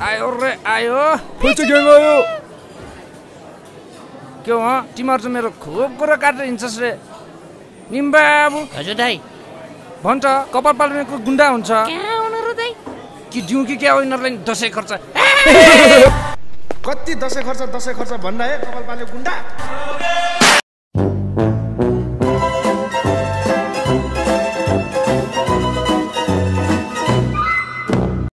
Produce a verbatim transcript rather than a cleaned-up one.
आयो रे आयो फुल्छ ग्याङ आयो के हो तिमीहरू चाहिँ मेरो खुब कुरा काटेर हिँड्छस् रे निम्बाबु हजुर दाइ भन्छ कपाल पाल्नेको गुन्डा हुन्छ कहाँ हुनु र दाइ कि दिउँ कि क्या हो यिनीहरूलाई दसैँ खर्च कति दसैँ खर्च दसैँ खर्च भन्न है कपाल पाल्ने गुन्डा